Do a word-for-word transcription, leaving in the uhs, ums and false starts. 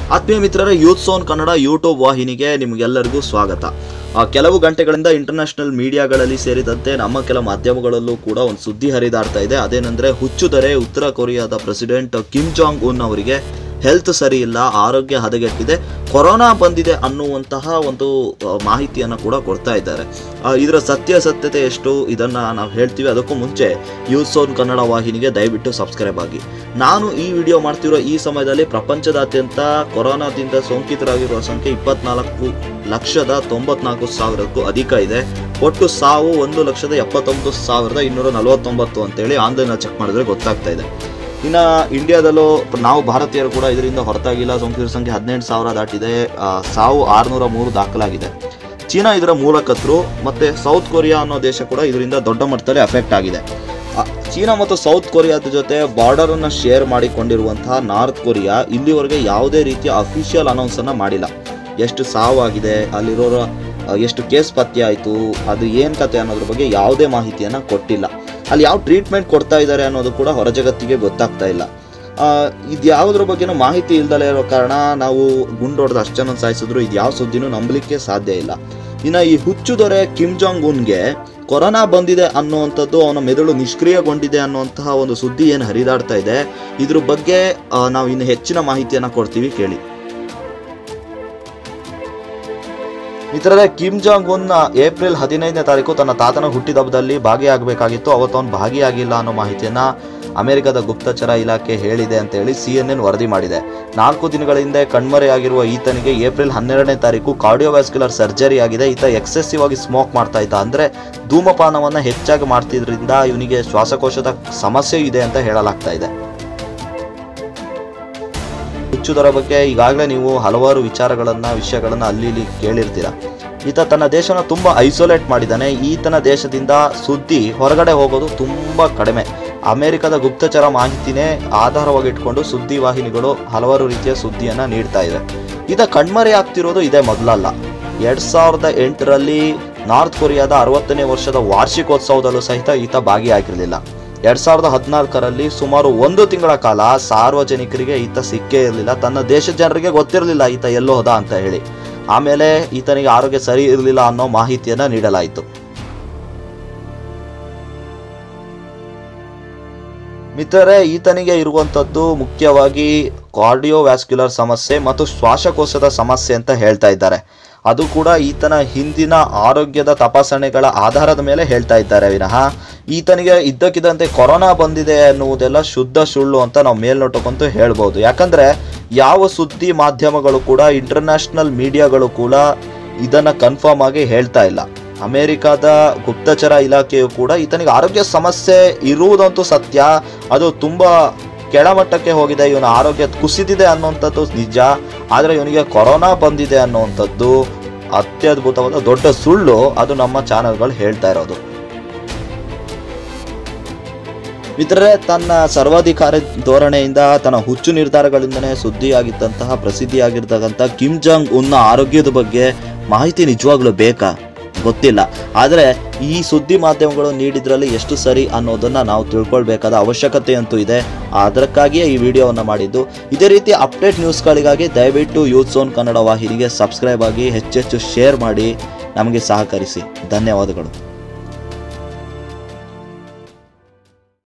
ಆತ್ಮೀಯ ಮಿತ್ರರೇ, youth zone Kannada YouTube ವಾಹಿನಿಗೆ ನಿಮಗೆಲ್ಲರಿಗೂ ಸ್ವಾಗತ. ಕೆಲವು ಗಂಟೆಗಳಿಂದ ಇಂಟರ್ನ್ಯಾಷನಲ್ ಮೀಡಿಯಾಗಳಲ್ಲಿ ಸೇರಿದಂತೆ ನಮ್ಮ ಕೆಲ ಮಾಧ್ಯಮಗಳಲ್ಲೂ ಕೂಡ ಒಂದು ಸುದ್ದಿ ಹರಿದಾಡ್ತಾ ಇದೆ. ಅದೇನೆಂದರೆ, ಹುಚ್ಚುದರೆ ಉತ್ತರ ಕೊರಿಯಾದ ಪ್ರೆಸಿಡೆಂಟ್ ಕಿಮ್ ಜಾಂಗ್ ಉನ್ ಅವರಿಗೆ ಹೆಲ್ತ್ ಸರಿ ಇಲ್ಲ, ಆರೋಗ್ಯ ಹದಗೆಟ್ಟಿದೆ, ಕೊರೋನಾ ಬಂದಿದೆ ಅನ್ನುವಂತಹ ಒಂದು ಮಾಹಿತಿಯನ್ನು ಕೂಡ ಕೊಡ್ತಾ ಇದ್ದಾರೆ. ಇದರ ಸತ್ಯಾಸತ್ಯತೆ ಎಷ್ಟು ಇದನ್ನು ನಾವು ಹೇಳ್ತೀವಿ. ಅದಕ್ಕೂ ಮುಂಚೆ ಯೂತ್ ಝೋನ್ ಕನ್ನಡ ವಾಹಿನಿಗೆ ದಯವಿಟ್ಟು ಸಬ್ಸ್ಕ್ರೈಬ್ ಆಗಿ. ನಾನು ಈ ವಿಡಿಯೋ ಮಾಡ್ತಿರೋ ಈ ಸಮಯದಲ್ಲಿ ಪ್ರಪಂಚದಾದ್ಯಂತ ಕೊರೋನಾದಿಂದ ಸೋಂಕಿತರಾಗಿರುವ ಸಂಖ್ಯೆ ಇಪ್ಪತ್ನಾಲ್ಕು ಲಕ್ಷದ ತೊಂಬತ್ನಾಲ್ಕು ಸಾವಿರಕ್ಕೂ ಅಧಿಕ ಇದೆ. ಒಟ್ಟು ಸಾವು ಒಂದು ಲಕ್ಷದ ಎಪ್ಪತ್ತೊಂಬತ್ತು ಸಾವಿರದ ಇನ್ನೂರ ನಲವತ್ತೊಂಬತ್ತು ಅಂತೇಳಿ ಆನ್ಲೈನ್ ಚೆಕ್ ಮಾಡಿದ್ರೆ ಗೊತ್ತಾಗ್ತಾ ಇದೆ. ಇನ್ನು ಇಂಡಿಯಾದಲ್ಲೂ ನಾವು ಭಾರತೀಯರು ಕೂಡ ಇದರಿಂದ ಹೊರತಾಗಿಲ್ಲ. ಸೋಂಕಿತರ ಸಂಖ್ಯೆ ಹದಿನೆಂಟು ಸಾವಿರ ದಾಟಿದೆ. ಸಾವು ಆರುನೂರ ಮೂರು ದಾಖಲಾಗಿದೆ. ಚೀನಾ ಇದರ ಮೂಲಕರ್ತರು ಮತ್ತು ಸೌತ್ ಕೊರಿಯಾ ಅನ್ನೋ ದೇಶ ಕೂಡ ಇದರಿಂದ ದೊಡ್ಡ ಮಟ್ಟದಲ್ಲಿ ಅಫೆಕ್ಟ್ ಆಗಿದೆ. ಚೀನಾ ಮತ್ತು ಸೌತ್ ಕೊರಿಯಾದ ಜೊತೆ ಬಾರ್ಡರನ್ನು ಶೇರ್ ಮಾಡಿಕೊಂಡಿರುವಂತಹ ನಾರ್ತ್ ಕೊರಿಯಾ ಇಲ್ಲಿವರೆಗೆ ಯಾವುದೇ ರೀತಿಯ ಅಫಿಷಿಯಲ್ ಅನೌನ್ಸನ್ನು ಮಾಡಿಲ್ಲ. ಎಷ್ಟು ಸಾವಾಗಿದೆ, ಅಲ್ಲಿರೋರ ಎಷ್ಟು ಕೇಸ್ ಪತ್ತೆ ಆಯಿತು, ಅದು ಏನು ಕತೆ ಅನ್ನೋದ್ರ ಬಗ್ಗೆ ಯಾವುದೇ ಮಾಹಿತಿಯನ್ನು ಕೊಟ್ಟಿಲ್ಲ. ಅಲ್ಲಿ ಯಾವ ಟ್ರೀಟ್ಮೆಂಟ್ ಕೊಡ್ತಾ ಇದ್ದಾರೆ ಅನ್ನೋದು ಕೂಡ ಹೊರ ಜಗತ್ತಿಗೆ ಗೊತ್ತಾಗ್ತಾ ಇಲ್ಲ. ಇದು ಯಾವುದ್ರ ಬಗ್ಗೆನೂ ಮಾಹಿತಿ ಇಲ್ದಲೇ ಇರೋ ಕಾರಣ ನಾವು ಗುಂಡೊಡೆದು ಅಷ್ಟು ಜನ ಸಾಯಿಸಿದ್ರು ಇದು ಯಾವ ಸುದ್ದಿನೂ ನಂಬಲಿಕ್ಕೆ ಸಾಧ್ಯ ಇಲ್ಲ. ಇನ್ನು ಈ ಹುಚ್ಚುದೊರೆ ಕಿಮ್ ಜಾಂಗ್ ಉನ್ಗೆ ಕೊರೋನಾ ಬಂದಿದೆ ಅನ್ನುವಂಥದ್ದು, ಅವನ ಮೆದುಳು ನಿಷ್ಕ್ರಿಯಗೊಂಡಿದೆ ಅನ್ನುವಂತಹ ಒಂದು ಸುದ್ದಿ ಏನು ಹರಿದಾಡ್ತಾ ಇದೆ, ಇದ್ರ ಬಗ್ಗೆ ನಾವು ಇನ್ನು ಹೆಚ್ಚಿನ ಮಾಹಿತಿಯನ್ನು ಕೊಡ್ತೀವಿ, ಕೇಳಿ. ಮಿತ್ರರೇ, ಕಿಮ್ ಜಾಂಗ್ ಉನ್ ಏಪ್ರಿಲ್ ಹದಿನೈದನೇ ತಾರೀಕು ತನ್ನ ತಾತನ ಹುಟ್ಟಿದಬ್ಬದಲ್ಲಿ ಭಾಗಿಯಾಗಬೇಕಾಗಿತ್ತು. ಅವತ್ತು ಅವನು ಭಾಗಿಯಾಗಿಲ್ಲ ಅನ್ನೋ ಮಾಹಿತಿಯನ್ನ ಅಮೆರಿಕದ ಗುಪ್ತಚರ ಇಲಾಖೆ ಹೇಳಿದೆ ಅಂತ ಹೇಳಿ ಸಿ ಎನ್ ಎನ್ ವರದಿ ಮಾಡಿದೆ. ನಾಲ್ಕು ದಿನಗಳ ಹಿಂದೆ ಕಣ್ಮರೆಯಾಗಿರುವ ಈತನಿಗೆ ಏಪ್ರಿಲ್ ಹನ್ನೆರಡನೇ ತಾರೀಕು ಕಾರ್ಡಿಯೋವ್ಯಾಸ್ಕ್ಯುಲರ್ ಸರ್ಜರಿ ಆಗಿದೆ. ಈತ ಎಕ್ಸೆಸಿವ್ ಆಗಿ ಸ್ಮೋಕ್ ಮಾಡ್ತಾ ಇದ್ದ, ಅಂದರೆ ಧೂಮಪಾನವನ್ನು ಹೆಚ್ಚಾಗಿ ಮಾಡ್ತಿದ್ರಿಂದ ಇವನಿಗೆ ಶ್ವಾಸಕೋಶದ ಸಮಸ್ಯೆ ಇದೆ ಅಂತ ಹೇಳಲಾಗ್ತಾ ಇದೆ. ಹುಚ್ಚುದರ ಬಗ್ಗೆ ಈಗಾಗಲೇ ನೀವು ಹಲವಾರು ವಿಚಾರಗಳನ್ನು ವಿಷಯಗಳನ್ನು ಅಲ್ಲಿ ಇಲ್ಲಿ ಕೇಳಿರ್ತೀರ. ಈತ ತನ್ನ ದೇಶನ ತುಂಬ ಐಸೋಲೇಟ್ ಮಾಡಿದ್ದಾನೆ. ಈತನ ದೇಶದಿಂದ ಸುದ್ದಿ ಹೊರಗಡೆ ಹೋಗೋದು ತುಂಬ ಕಡಿಮೆ. ಅಮೆರಿಕದ ಗುಪ್ತಚರ ಮಾಹಿತಿನೇ ಆಧಾರವಾಗಿ ಇಟ್ಕೊಂಡು ಸುದ್ದಿ ವಾಹಿನಿಗಳು ಹಲವಾರು ರೀತಿಯ ಸುದ್ದಿಯನ್ನು ನೀಡ್ತಾ ಇದೆ. ಈತ ಕಣ್ಮರೆ ಆಗ್ತಿರೋದು ಇದೇ ಮೊದಲಲ್ಲ. ಎರಡು ಸಾವಿರದ ಎಂಟರಲ್ಲಿ ನಾರ್ತ್ ಕೊರಿಯಾದ ಅರವತ್ತನೇ ವರ್ಷದ ವಾರ್ಷಿಕೋತ್ಸವದಲ್ಲೂ ಸಹಿತ ಈತ ಭಾಗಿಯಾಗಿರಲಿಲ್ಲ. ಎರಡು ಸಾವಿರದ ಹದಿನಾಲ್ಕರಲ್ಲಿ ಸುಮಾರು ಒಂದು ತಿಂಗಳ ಕಾಲ ಸಾರ್ವಜನಿಕರಿಗೆ ಈತ ಸಿಕ್ಕೇ ಇರಲಿಲ್ಲ. ತನ್ನ ದೇಶದ ಜನರಿಗೆ ಗೊತ್ತಿರಲಿಲ್ಲ ಈತ ಎಲ್ಲೋ ಹೋದ ಅಂತ ಹೇಳಿ. ಆಮೇಲೆ ಈತನಿಗೆ ಆರೋಗ್ಯ ಸರಿ ಇರಲಿಲ್ಲ ಅನ್ನೋ ಮಾಹಿತಿಯನ್ನು ನೀಡಲಾಯಿತು. ಮಿತ್ರರೇ, ಈತನಿಗೆ ಇರುವಂಥದ್ದು ಮುಖ್ಯವಾಗಿ ಕಾರ್ಡಿಯೋವ್ಯಾಸ್ಕ್ಯುಲರ್ ಸಮಸ್ಯೆ ಮತ್ತು ಶ್ವಾಸಕೋಶದ ಸಮಸ್ಯೆ ಅಂತ ಹೇಳ್ತಾ ಇದ್ದಾರೆ. ಅದು ಕೂಡ ಈತನ ಹಿಂದಿನ ಆರೋಗ್ಯದ ತಪಾಸಣೆಗಳ ಆಧಾರದ ಮೇಲೆ ಹೇಳ್ತಾ ಇದ್ದಾರೆ ವಿನಃ ಈತನಿಗೆ ಇದ್ದಕ್ಕಿದ್ದಂತೆ ಕೊರೋನಾ ಬಂದಿದೆ ಅನ್ನುವುದೆಲ್ಲ ಶುದ್ಧ ಸುಳ್ಳು ಅಂತ ನಾವು ಮೇಲ್ನೋಟಕ್ಕಂತೂ ಹೇಳ್ಬೋದು. ಯಾಕಂದರೆ ಯಾವ ಸುದ್ದಿ ಮಾಧ್ಯಮಗಳು ಕೂಡ, ಇಂಟರ್ನ್ಯಾಷನಲ್ ಮೀಡಿಯಾಗಳು ಕೂಡ ಇದನ್ನು ಕನ್ಫರ್ಮ್ ಆಗಿ ಹೇಳ್ತಾ ಇಲ್ಲ. ಅಮೆರಿಕದ ಗುಪ್ತಚರ ಇಲಾಖೆಯು ಕೂಡ ಈತನಿಗೆ ಆರೋಗ್ಯ ಸಮಸ್ಯೆ ಇರುವುದಂತೂ ಸತ್ಯ, ಅದು ತುಂಬ ಕೆಳಮಟ್ಟಕ್ಕೆ ಹೋಗಿದೆ, ಇವನ ಆರೋಗ್ಯ ಕುಸಿದಿದೆ ಅನ್ನುವಂಥದ್ದು ನಿಜ. ಆದರೆ ಇವನಿಗೆ ಕೊರೋನಾ ಬಂದಿದೆ ಅನ್ನುವಂಥದ್ದು ಅತ್ಯದ್ಭುತವಾದ ದೊಡ್ಡ ಸುಳ್ಳು. ಅದು ನಮ್ಮ ಚಾನೆಲ್ಗಳು ಹೇಳ್ತಾ ಇರೋದು. ಮಿತ್ರರೇ, ತನ್ನ ಸರ್ವಾಧಿಕಾರಿ ಧೋರಣೆಯಿಂದ, ತನ್ನ ಹುಚ್ಚು ನಿರ್ಧಾರಗಳಿಂದನೇ ಸುದ್ದಿಯಾಗಿದ್ದಂತಹ ಪ್ರಸಿದ್ಧಿಯಾಗಿರ್ತಕ್ಕಂಥ ಕಿಮ್ ಜಾಂಗ್ ಉನ್ನ ಆರೋಗ್ಯದ ಬಗ್ಗೆ ಮಾಹಿತಿ ನಿಜವಾಗ್ಲೂ ಬೇಕಾ ಗೊತ್ತಿಲ್ಲ. ಆದರೆ ಈ ಸುದ್ದಿ ಮಾಧ್ಯಮಗಳು ನೀಡಿದ್ರಲ್ಲಿ ಎಷ್ಟು ಸರಿ ಅನ್ನೋದನ್ನು ನಾವು ತಿಳ್ಕೊಳ್ಬೇಕಾದ ಅವಶ್ಯಕತೆ ಅಂತೂ ಇದೆ. ಅದಕ್ಕಾಗಿಯೇ ಈ ವಿಡಿಯೋವನ್ನು ಮಾಡಿದ್ದು. ಇದೇ ರೀತಿ ಅಪ್ಡೇಟ್ ನ್ಯೂಸ್ಗಳಿಗಾಗಿ ದಯವಿಟ್ಟು ಯೂತ್ ಝೋನ್ ಕನ್ನಡ ವಾಹಿನಿಗೆ ಸಬ್ಸ್ಕ್ರೈಬ್ ಆಗಿ, ಹೆಚ್ಚೆಚ್ಚು ಶೇರ್ ಮಾಡಿ ನಮಗೆ ಸಹಕರಿಸಿ. ಧನ್ಯವಾದಗಳು.